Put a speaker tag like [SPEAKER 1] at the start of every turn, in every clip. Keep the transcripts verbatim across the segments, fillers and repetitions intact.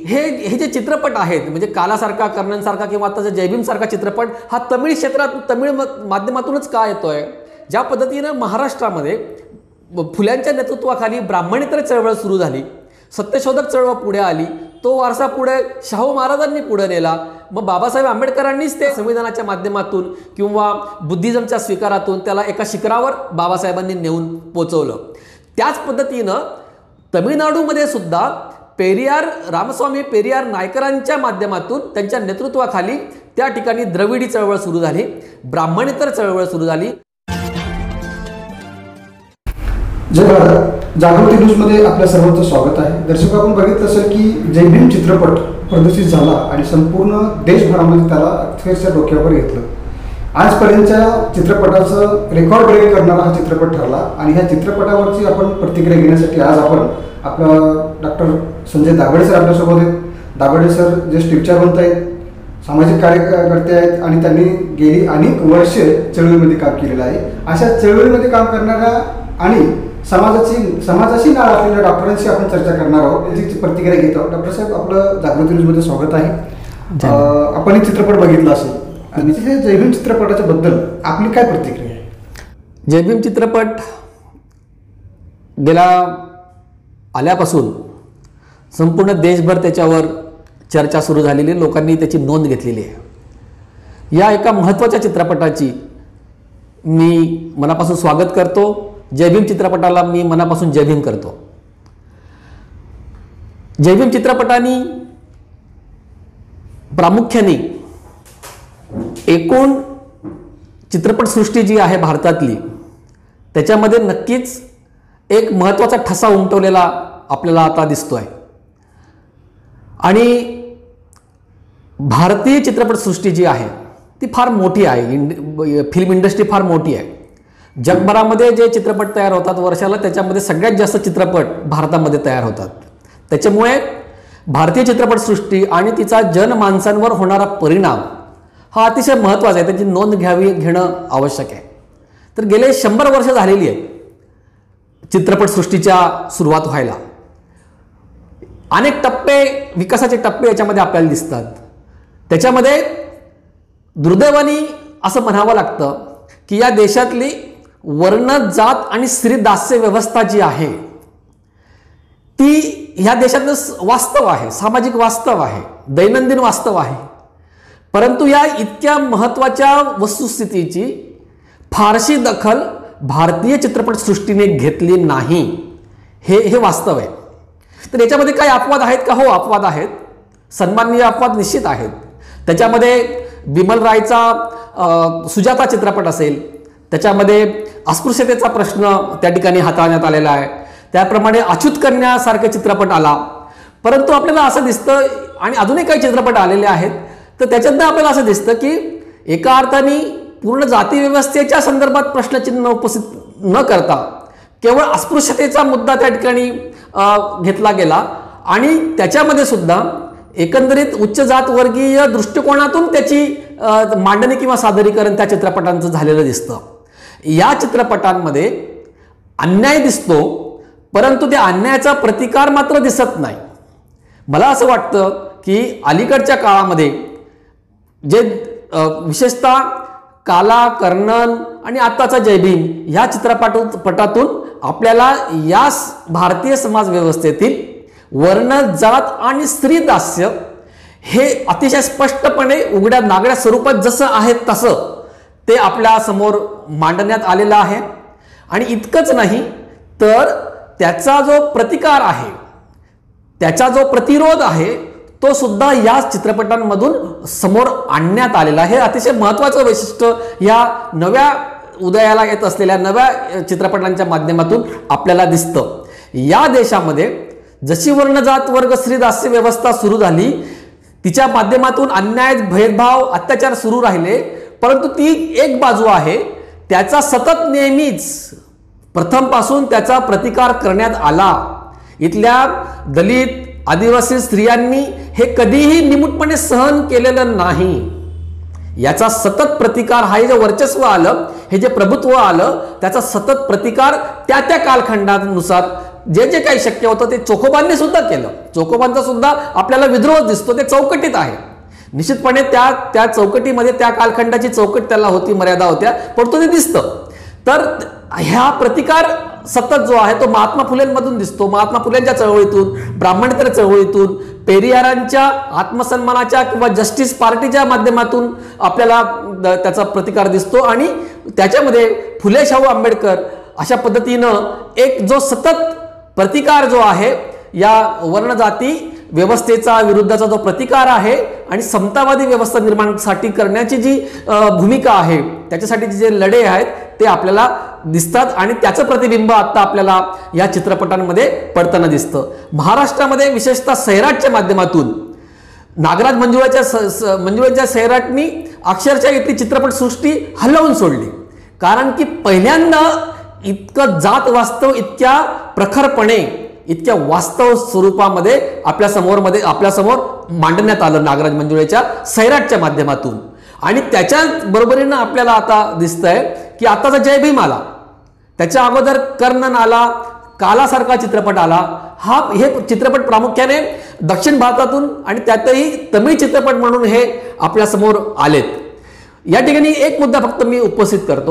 [SPEAKER 1] हे हे जे चित्रपट आहेत म्हणजे कालासारखा, कर्णनसारखा किंवा आताचा जयभीमसारखा चित्रपट हा तमिळ क्षेत्रात तमिळ माध्यमातूनच का येतोय? ज्या पद्धतीनं महाराष्ट्रामध्ये फुल्यांच्या नेतृत्वाखाली ब्राह्मणेतर चळवळ सुरू झाली, सत्यशोधक चळवळ पुढे आली, तो वारसा पुढे शाहू महाराजांनी पुढे नेला, मग बाबासाहेब आंबेडकरांनीच ते संविधानाच्या माध्यमातून किंवा बुद्धिझमच्या स्वीकारातून त्याला एका शिखरावर बाबासाहेबांनी नेऊन पोचवलं. त्याच पद्धतीनं तमिळनाडूमध्ये सुद्धा पेरियार रामस्वामी पेरियार नायकरांच्या माध्यमातून त्यांच्या नेतृत्वाखाली त्या ठिकाणी द्रविडी चळवळ सुरू झाली, ब्राह्मणेतर चळवळ सुरू झाली.
[SPEAKER 2] जय भारत, जागृती न्यूजमध्ये आपल्या सर्वांचं स्वागत आहे. दर्शक, आपण बघितलं असेल की जय भीम चित्रपट प्रदर्शित झाला आणि संपूर्ण देशभरामध्ये त्याला अक्षरशः डोक्यावर घेतलं. आजपर्यंतच्या चित्रपटाचं रेकॉर्ड ब्रेक करणारा हा चित्रपट ठरला आणि ह्या चित्रपटावरची आपण प्रतिक्रिया घेण्यासाठी आज आपण आपला डॉक्टर संजय दाभडे सर आपल्यासोबत आहेत. दाभडे सर ज्येष्ठ विचारवंत आहेत, सामाजिक कार्यकर्ते आहेत आणि त्यांनी गेली अनेक वर्षे चळवळीमध्ये काम केलेलं आहे. अशा चळवळीमध्ये काम करणाऱ्या आणि समाजाची समाजाशी नाळ असलेल्या डॉक्टरांशी आपण चर्चा करणार आहोत, त्याची प्रतिक्रिया घेत आहोत. डॉक्टर साहेब, आपलं जागृती न्यूजमध्ये स्वागत आहे. आपण एक चित्रपट बघितला असेल आणि जय भीम चित्रपटाच्या बद्दल आपली काय प्रतिक्रिया आहे?
[SPEAKER 1] जय भीम चित्रपट गेला आल्यापासून संपूर्ण देशभर त्याच्यावर चर्चा सुरू झालेली, लोकांनी त्याची नोंद घेतलेली आहे. या एका महत्त्वाच्या चित्रपटाची मी मनापासून स्वागत करतो. जय भीम चित्रपटाला मी मनापासून जय भीम करतो. जय भीम चित्रपटाने प्रामुख्याने एकूण चित्रपटसृष्टी जी आहे भारतातली त्याच्यामध्ये नक्कीच एक महत्त्वाचा ठसा उमटवलेला आपल्याला आता दिसतोय. आणि भारतीय चित्रपटसृष्टी जी आहे ती फार मोठी आहे. इंड फिल्म इंडस्ट्री फार मोठी आहे. जगभरामध्ये जे चित्रपट तयार होतात वर्षाला, त्याच्यामध्ये सगळ्यात जास्त चित्रपट भारतामध्ये तयार होतात. त्याच्यामुळे भारतीय चित्रपटसृष्टी आणि तिचा जनमानसांवर होणारा परिणाम हा अतिशय महत्त्वाचा आहे, त्याची नोंद घ्यावी घेणं आवश्यक आहे. तर गेले शंभर वर्ष झालेली आहे चित्रपटसृष्टीच्या सुरुवात व्हायला. अनेक टप्पे, विकासाचे टप्पे याच्यामध्ये आपल्याला दिसतात. त्याच्यामध्ये दुर्दैवाने असं म्हणावं लागतं की या देशातली वर्ण, जात आणि स्त्री दास्य व्यवस्था जी आहे ती ह्या देशातलं वास्तव आहे, सामाजिक वास्तव आहे, दैनंदिन वास्तव आहे. परंतु या इतक्या महत्त्वाच्या वस्तुस्थितीची फारशी दखल भारतीय चित्रपटसृष्टीने घेतली नाही, हे हे वास्तव आहे. तर याच्यामध्ये काही अपवाद आहेत का? हो, अपवाद आहेत, सन्माननीय अपवाद निश्चित आहेत. त्याच्यामध्ये बिमल रायचा सुजाता चित्रपट असेल, त्याच्यामध्ये अस्पृश्यतेचा प्रश्न त्या ठिकाणी हाताळण्यात आलेला आहे. त्याप्रमाणे अच्युत कन्यासारखे चित्रपट आला. परंतु आपल्याला असं दिसतं, आणि अजूनही काही चित्रपट आलेले आहेत, तर त्याच्यातनं आपल्याला असं दिसतं की एका अर्थाने पूर्ण जाती व्यवस्थेच्या संदर्भात प्रश्नचिन्ह उपस्थित न करता केवळ अस्पृश्यतेचा मुद्दा त्या ठिकाणी घेतला गेला आणि त्याच्यामध्ये सुद्धा एकंदरीत उच्च जात वर्गीय दृष्टिकोनातून त्याची मांडणी किंवा सादरीकरण त्या चित्रपटांचं झालेलं दिसतं. या चित्रपटांमध्ये अन्याय दिसतो, परंतु त्या अन्यायाचा प्रतिकार मात्र दिसत नाही. मला असं वाटतं की अलीकडच्या काळामध्ये जे विशेषतः काला, कर्णन आणि आत्ताचा जय भीम ह्या चित्रपटातून आपल्याला या भारतीय समाज व्यवस्थेतील वर्ण, जात आणि स्त्री दास्य हे अतिशय स्पष्टपणे उघड्या नागड्या स्वरूपात जसं आहे तसं ते आपल्या समोर मांडण्यात आलेलं आहे. आणि इतकंच नाही तर त्याचा जो प्रतिकार आहे, त्याचा जो प्रतिरोध आहे, तो सुद्धा या चित्रपटांमधून समोर आणण्यात आलेला आहे. हे अतिशय महत्त्वाचं वैशिष्ट्य या नव्या उदयाला येत असलेल्या नव्या चित्रपटांच्या माध्यमातून आपल्याला दिसतं. या देशामध्ये जशी वर्ण, जात, वर्ग, स्त्री दास्य व्यवस्था सुरू झाली, तिच्या माध्यमातून अन्याय, भेदभाव, अत्याचार सुरू राहिले, परंतु ती एक बाजू आहे. त्याचा सतत नेहमीच प्रथमपासून त्याचा प्रतिकार करण्यात आला. इथल्या दलित, आदिवासी स्त्रियांनी हे कधीही निमूटपणे सहन केलेलं नाही. याचा सतत प्रतिकार, हा जे वर्चस्व आलं, हे जे प्रभुत्व आलं, त्याचा सतत प्रतिकार त्या त्या कालखंडानुसार जे जे काही शक्य होतं ते चोखोबांनी सुद्धा केलं. चोखोबांचा सुद्धा आपल्याला विद्रोह दिसतो, ते चौकटीत आहे. निश्चितपणे त्या त्या चौकटीमध्ये त्या कालखंडाची चौकट त्याला होती, मर्यादा होत्या, पण तो ते दिसतं. तर ह्या प्रतिकार सतत जो आहे तो महात्मा फुलेंमधून दिसतो. महात्मा फुलेंच्या चळवळीतून, ब्राह्मणेतर चळवळीतून, पेरियारांच्या आत्मसन्मानाच्या किंवा जस्टिस पार्टीच्या माध्यमातून आपल्याला त्याचा प्रतिकार दिसतो. आणि त्याच्यामध्ये फुले शाहू आंबेडकर अशा पद्धतीनं एक जो सतत प्रतिकार जो आहे या वर्णजाती व्यवस्थेचा विरुद्धचा जो प्रतिकार आहे आणि समतावादी व्यवस्था निर्माणासाठी करण्याची जी भूमिका आहे, त्याच्यासाठी जे लढे आहेत ते आपल्याला दिसतात. आणि त्याचं प्रतिबिंब आता आपल्याला या चित्रपटांमध्ये पडताना दिसतं. महाराष्ट्रामध्ये विशेषतः सैराटच्या माध्यमातून नागराज मंजुळेच्या मंजुळेच्या सैराटनी अक्षरशः इथली चित्रपटसृष्टी हलवून सोडली. कारण की पहिल्यांदा इतकं जात वास्तव इतक्या प्रखरपणे, इतक्या वास्तव स्वरूपामध्ये आपल्या समोर मध्ये आपल्या समोर मांडण्यात आलं नागराज मंजुळेच्या सैराटच्या माध्यमातून. आणि त्याच्या बरोबरीनं आपल्याला आता दिसतंय की आताचा जय भीम आला, त्याच्या अगोदर कर्णन आला, कालासारखा चित्रपट आला. हा हे चित्रपट प्रामुख्याने दक्षिण भारतातून आणि त्यातही तमिळ चित्रपट म्हणून हे आपल्या समोर आलेत. या ठिकाणी एक मुद्दा फक्त मी उपस्थित करतो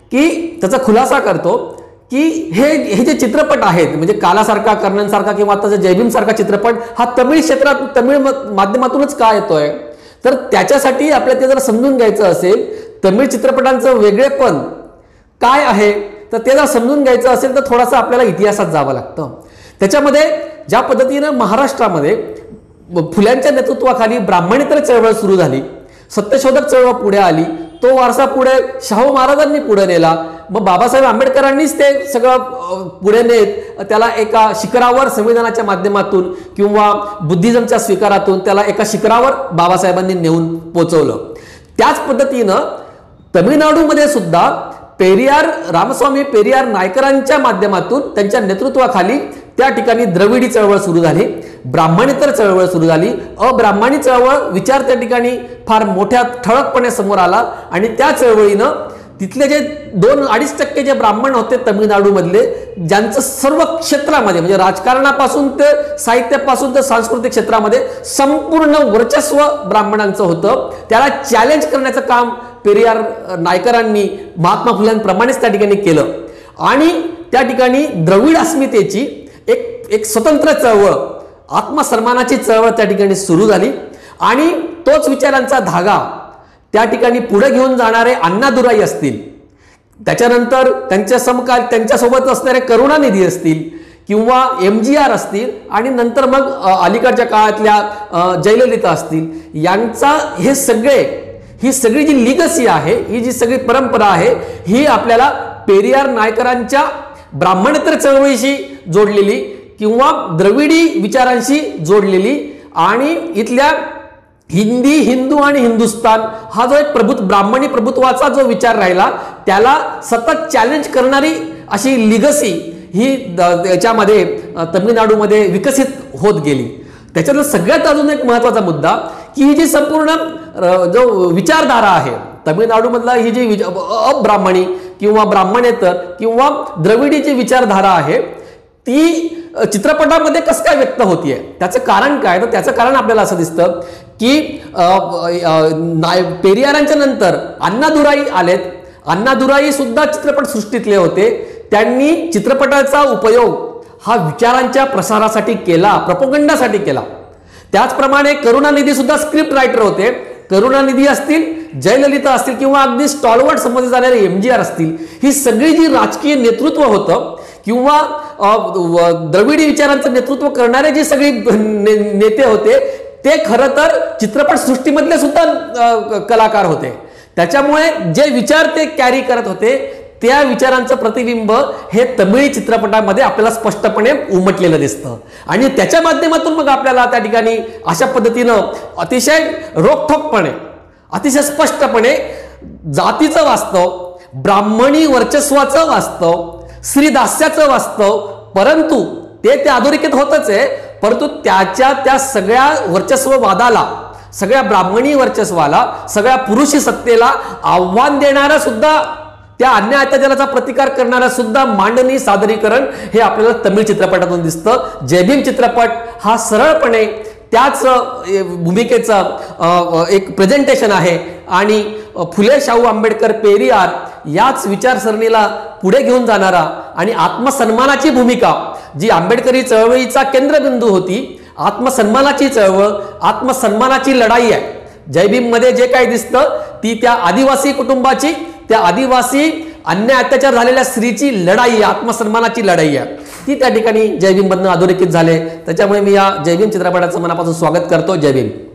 [SPEAKER 1] की त्याचा खुलासा करतो की हे हे जे चित्रपट आहेत, म्हणजे कालासारखा, कर्णनसारखा किंवा आताचा जयभीम सारखा चित्रपट हा तमिळ क्षेत्रात, तमिळ माध्यमातूनच का येतोय, तर त्याच्यासाठी आपल्याला ते जर समजून घ्यायचं असेल, तमिळ चित्रपटांचं वेगळेपण काय आहे तर ते जर समजून घ्यायचं असेल तर थोडासा आपल्याला इतिहासात जावं लागतं. त्याच्यामध्ये ज्या पद्धतीनं महाराष्ट्रामध्ये फुल्यांच्या नेतृत्वाखाली ब्राह्मणेतर चळवळ सुरू झाली, सत्यशोधक चळवळ पुढे आली, तो वारसा पुढे शाहू महाराजांनी पुढे नेला. मग बाबासाहेब आंबेडकरांनीच ते सगळं पुढे नेत त्याला एका शिखरावर संविधानाच्या माध्यमातून किंवा बुद्धिझमच्या स्वीकारातून त्याला एका शिखरावर बाबासाहेबांनी नेऊन पोचवलं. त्याच पद्धतीनं तमिळनाडूमध्ये सुद्धा पेरियार रामस्वामी पेरियार नायकरांच्या माध्यमातून त्यांच्या नेतृत्वाखाली त्या ठिकाणी द्रविडी चळवळ सुरू झाली, ब्राह्मणेतर चळवळ सुरू झाली, अब्राह्मणी चळवळ विचार त्या ठिकाणी फार मोठ्या ठळकपणे समोर आला. आणि त्या चळवळीनं तिथले जे दोन अडीच टक्के जे ब्राह्मण होते तमिळनाडूमधले, ज्यांचं सर्व क्षेत्रामध्ये म्हणजे राजकारणापासून ते साहित्यापासून ते सांस्कृतिक क्षेत्रामध्ये संपूर्ण वर्चस्व ब्राह्मणांचं होतं, त्याला चॅलेंज करण्याचं काम पेरियार नायकरांनी महात्मा फुल्यांप्रमाणेच त्या ठिकाणी केलं. आणि त्या ठिकाणी द्रविड अस्मितेची एक एक स्वतंत्र चळवळ, आत्मसन्मानाची चळवळ त्या ठिकाणी सुरू झाली. आणि तोच विचारांचा धागा त्या ठिकाणी पुढे घेऊन जाणारे अण्णादुराई असतील, त्याच्यानंतर त्यांच्या समकाल त्यांच्यासोबत असणारे करुणानिधी असतील किंवा एम जी आर असतील आणि नंतर मग अलीकडच्या काळातल्या जयललिता असतील, यांचा हे सगळे ही सगळी जी लिगसी आहे, ही जी सगळी परंपरा आहे, ही आपल्याला पेरियार नायकरांच्या ब्राह्मणेतर चळवळीशी जोडलेली किंवा द्रविडी विचारांशी जोडलेली आणि इथल्या हिंदी, हिंदू आणि हिंदुस्तान हा जो एक प्रभुत्व ब्राह्मणी प्रभुत्वाचा जो विचार राहिला त्याला सतत चॅलेंज करणारी अशी लिगसी ही याच्यामध्ये तमिळनाडूमध्ये विकसित होत गेली. त्याच्यातला सगळ्यात अजून एक महत्त्वाचा मुद्दा की ही जी संपूर्ण जो विचारधारा आहे तमिळनाडूमधला, ही जी अब्राह्मणी किंवा ब्राह्मणेतर किंवा द्रविडी जी विचारधारा आहे ती चित्रपटामध्ये कसं काय व्यक्त होतीये, त्याचं कारण काय, तर त्याचं कारण आपल्याला असं दिसतं की पेरियारांच्या नंतर अण्णादुराई आलेत. अण्णादुराई सुद्धा चित्रपट सृष्टीतले होते. त्यांनी चित्रपटाचा उपयोग हा विचारांच्या प्रसारासाठी केला, प्रोपगंडासाठी केला. त्याचप्रमाणे करुणानिधी सुद्धा स्क्रिप्ट रायटर होते. करुणानिधी असतील, जयललिता असतील किंवा अगदी स्टॉलवर्ड समजले जाणारे एम जी आर असतील, ही सगळी जी राजकीय नेतृत्व होतं किंवा द्रविडी विचारांचं नेतृत्व करणारे जे सगळे नेते होते ते खरं तर चित्रपट सृष्टीमधले सुद्धा कलाकार होते. त्याच्यामुळे जे विचार ते कॅरी करत होते त्या विचारांचं प्रतिबिंब हे तमिळ चित्रपटामध्ये आपल्याला स्पष्टपणे उमटलेलं दिसतं. आणि त्याच्या माध्यमातून मग आपल्याला त्या ठिकाणी अशा पद्धतीनं अतिशय रोखठोकपणे, अतिशय स्पष्टपणे जातीचं वास्तव, ब्राह्मणी वर्चस्वाचं वास्तव, श्रीदास्याचं वास्तव, परंतु ते त्या अधोरेखित होतच आहे, परंतु त्याच्या त्या सगळ्या वर्चस्ववादाला, सगळ्या ब्राह्मणी वर्चस्वाला, सगळ्या पुरुषी सत्तेला आव्हान देणारा सुद्धा त्या अन्याय अत्याचाराचा प्रतिकार करणाऱ्या सुद्धा मांडणी सादरीकरण हे आपल्याला तमिळ चित्रपटातून दिसतं. जय भीम चित्रपट हा सरळपणे त्याच भूमिकेचं एक प्रेझेंटेशन आहे आणि फुले शाहू आंबेडकर पेरियार याच विचारसरणीला पुढे घेऊन जाणारा आणि आत्मसन्मानाची भूमिका जी आंबेडकरी चळवळीचा केंद्रबिंदू होती, आत्मसन्मानाची चळवळ, आत्मसन्मानाची लढाई आहे. जय भीम मध्ये जे काही दिसतं ती त्या आदिवासी कुटुंबाची, त्या आदिवासी अन्याय अत्याचार झालेल्या स्त्रीची लढाई, आत्मसन्मानाची लढाई आहे. ती त्या ठिकाणी जय भीम मधनं अधोरेखित झाले. त्याच्यामुळे मी या जय भीम चित्रपटाचं मनापासून स्वागत करतो. जय भीम.